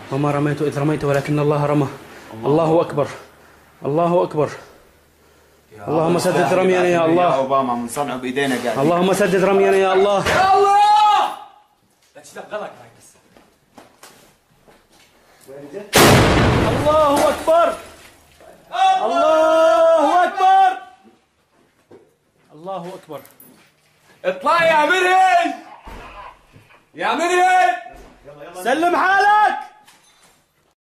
وما رميت إذ رميت ولكن الله رمى. الله أكبر، الله أكبر. اللهم سدد رمينا يا الله. اوباما من صنعه بايدينا قاعد. اللهم سدد رمينا يا الله. يا الله لا تشتغلك هاي بس. الله أكبر، الله أكبر، الله أكبر. اطلع يا مرهن، يا مرهن. سلم حالك.